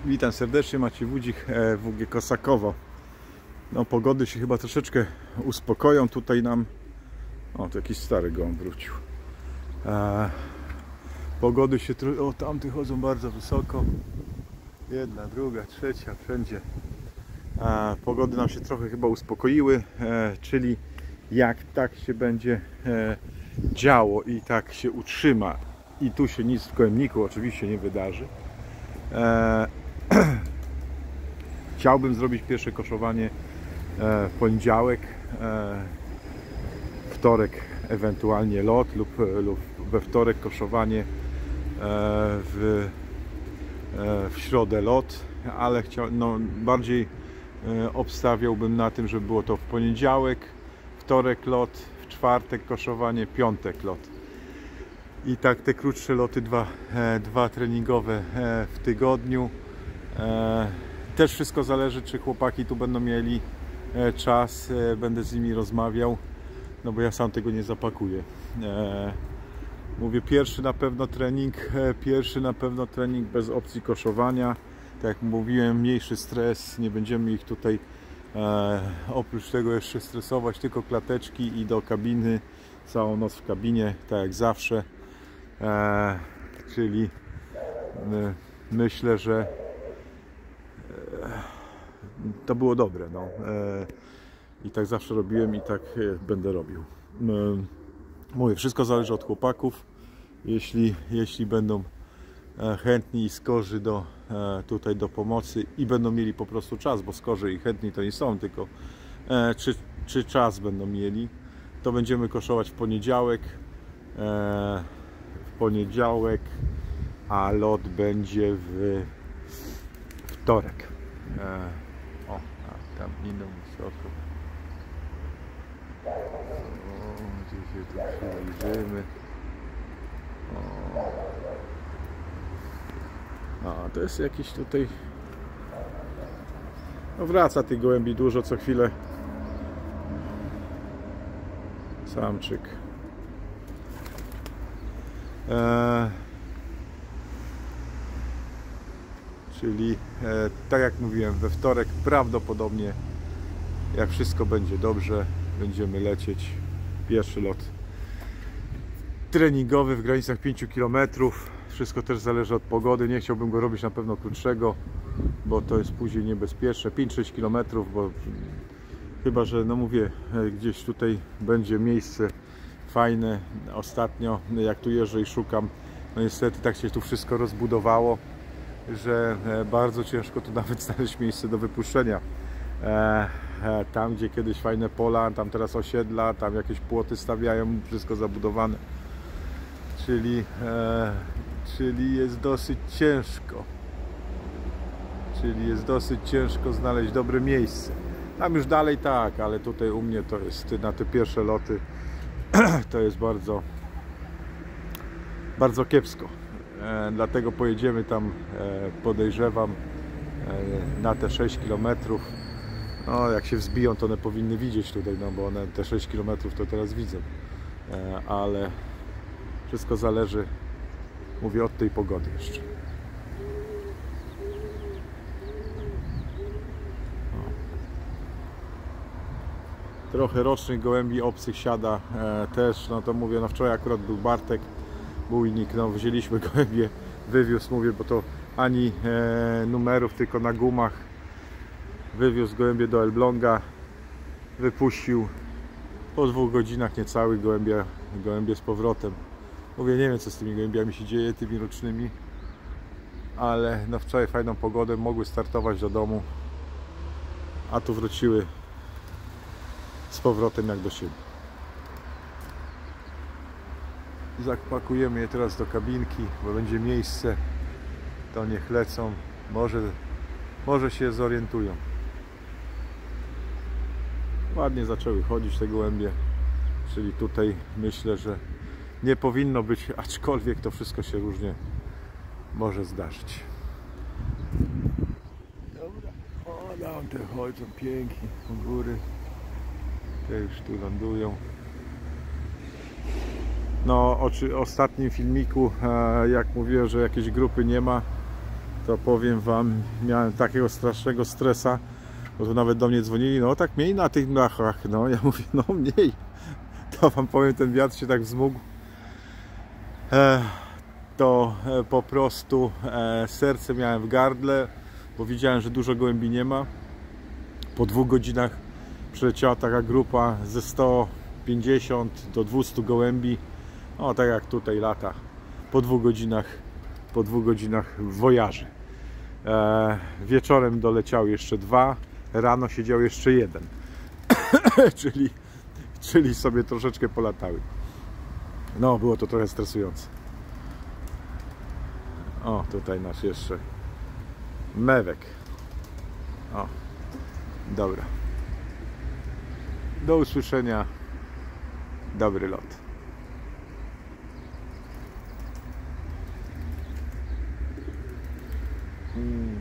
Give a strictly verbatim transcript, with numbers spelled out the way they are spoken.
Witam serdecznie, Maciej Wódzik, W G Kosakowo. No, pogody się chyba troszeczkę uspokoją tutaj nam. O, to jakiś stary gołąb wrócił. E, pogody się... O, tamty chodzą bardzo wysoko. Jedna, druga, trzecia, wszędzie. E, pogody nam się trochę chyba uspokoiły, e, czyli jak tak się będzie e, działo i tak się utrzyma i tu się nic w Gołębniku oczywiście nie wydarzy, e, chciałbym zrobić pierwsze koszowanie w poniedziałek, wtorek ewentualnie lot lub, lub we wtorek koszowanie, w, w środę lot, ale chciał, no, bardziej obstawiałbym na tym, żeby było to w poniedziałek, wtorek lot, w czwartek koszowanie, piątek lot. I tak te krótsze loty, dwa, dwa treningowe w tygodniu. Też wszystko zależy, czy chłopaki tu będą mieli czas, będę z nimi rozmawiał, no bo ja sam tego nie zapakuję. Mówię, pierwszy na pewno trening, pierwszy na pewno trening bez opcji koszowania. Tak jak mówiłem, mniejszy stres, nie będziemy ich tutaj oprócz tego jeszcze stresować, tylko klateczki i do kabiny, całą noc w kabinie, tak jak zawsze. Czyli myślę, że to było dobre, no. I tak zawsze robiłem i tak będę robił. Mówię, wszystko zależy od chłopaków. Jeśli, jeśli będą chętni i skorzy do, tutaj do pomocy i będą mieli po prostu czas, bo skorzy i chętni to nie są, tylko czy, czy czas będą mieli, to będziemy koszować w poniedziałek, w poniedziałek, a lot będzie w wtorek. O, a tam idą wysoko. O, gdzie się tu przyjrzymy. A, to jest jakiś tutaj... No, wraca tych gołębi dużo co chwilę. Samczyk. E... Czyli e, tak jak mówiłem, we wtorek prawdopodobnie, jak wszystko będzie dobrze, będziemy lecieć pierwszy lot treningowy w granicach pięciu kilometrów. Wszystko też zależy od pogody. Nie chciałbym go robić na pewno krótszego, bo to jest później niebezpieczne. pięć sześć kilometrów, bo chyba że, no mówię, gdzieś tutaj będzie miejsce fajne. Ostatnio jak tu jeżdżę i szukam, no niestety tak się tu wszystko rozbudowało, że bardzo ciężko tu nawet znaleźć miejsce do wypuszczenia. Tam, gdzie kiedyś fajne pola, tam teraz osiedla, tam jakieś płoty stawiają, wszystko zabudowane. Czyli, czyli jest dosyć ciężko. Czyli jest dosyć ciężko znaleźć dobre miejsce. Tam już dalej tak, ale tutaj u mnie to jest na te pierwsze loty to jest bardzo, bardzo kiepsko. Dlatego pojedziemy tam, podejrzewam, na te sześć kilometrów. No, jak się wzbiją, to one powinny widzieć tutaj, no bo one te sześć kilometrów to teraz widzą. Ale wszystko zależy, mówię, od tej pogody jeszcze. Trochę rocznych gołębi obcych siada też, no to mówię, no wczoraj akurat był Bartek Bujnik, no wzięliśmy gołębie, wywiózł, mówię, bo to ani e, numerów, tylko na gumach. Wywiózł gołębie do Elbląga, wypuścił po dwóch godzinach niecałych gołębie, gołębie z powrotem. Mówię, nie wiem, co z tymi gołębiami się dzieje, tymi rocznymi, ale no wczoraj fajną pogodę, mogły startować do domu, a tu wróciły z powrotem jak do siebie. Zapakujemy je teraz do kabinki, bo będzie miejsce, to niech lecą, może, może się zorientują. Ładnie zaczęły chodzić te gołębie, czyli tutaj myślę, że nie powinno być, aczkolwiek to wszystko się różnie może zdarzyć. Dobra, o, tam te chodzą pięknie u góry, te już tu lądują. No, w ostatnim filmiku, jak mówiłem, że jakiejś grupy nie ma, to powiem wam, miałem takiego strasznego stresa, bo to nawet do mnie dzwonili, no tak mniej na tych dachach, no ja mówię, no mniej, to wam powiem, ten wiatr się tak wzmógł, e, to e, po prostu e, serce miałem w gardle, bo widziałem, że dużo gołębi nie ma. Po dwóch godzinach przyleciała taka grupa ze sto pięćdziesiąt do dwustu gołębi, o tak jak tutaj lata, po dwóch godzinach, po dwóch godzinach wojaży. E, wieczorem doleciały jeszcze dwa, rano siedział jeszcze jeden, czyli, czyli sobie troszeczkę polatały. No, było to trochę stresujące. O, tutaj nasz jeszcze mewek. O, dobra. Do usłyszenia. Dobry lot. Mm.